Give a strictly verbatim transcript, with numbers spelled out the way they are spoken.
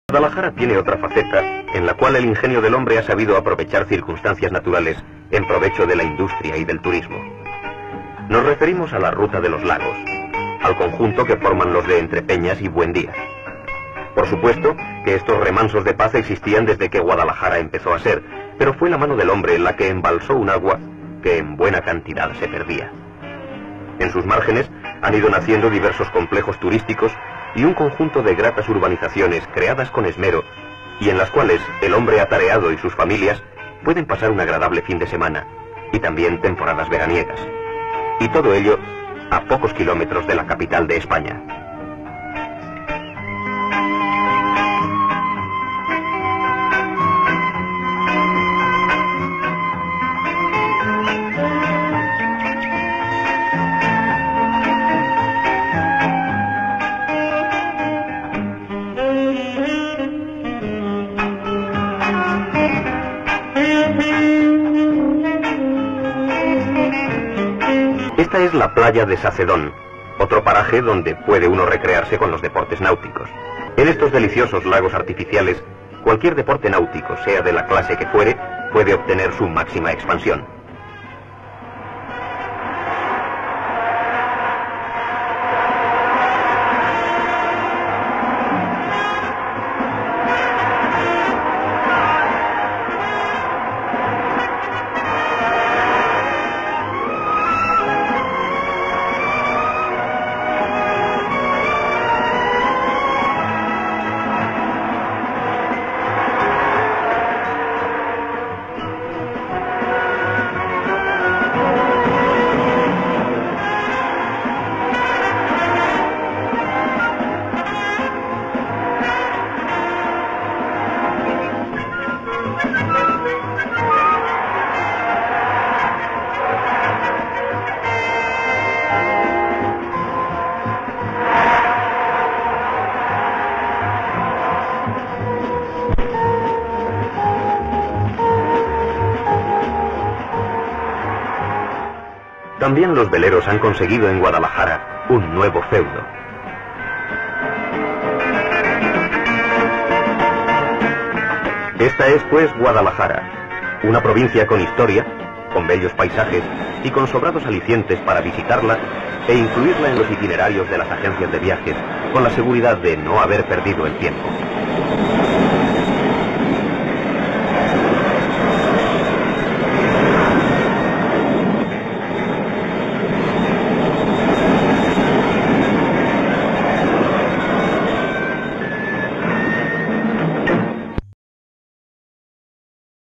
Guadalajara tiene otra faceta en la cual el ingenio del hombre ha sabido aprovechar circunstancias naturales en provecho de la industria y del turismo. Nos referimos a la Ruta de los Lagos, al conjunto que forman los de Entrepeñas y Buendía. Por supuesto que estos remansos de paz existían desde que Guadalajara empezó a ser, pero fue la mano del hombre la que embalsó un agua que en buena cantidad se perdía. En sus márgenes han ido naciendo diversos complejos turísticos y un conjunto de gratas urbanizaciones creadas con esmero y en las cuales el hombre atareado y sus familias pueden pasar un agradable fin de semana y también temporadas veraniegas. Y todo ello a pocos kilómetros de la capital de España. Esta es la playa de Sacedón, otro paraje donde puede uno recrearse con los deportes náuticos. En estos deliciosos lagos artificiales, cualquier deporte náutico, sea de la clase que fuere, puede obtener su máxima expansión. También los veleros han conseguido en Guadalajara un nuevo feudo. Esta es, pues, Guadalajara, una provincia con historia, con bellos paisajes y con sobrados alicientes para visitarla e incluirla en los itinerarios de las agencias de viajes, con la seguridad de no haber perdido el tiempo.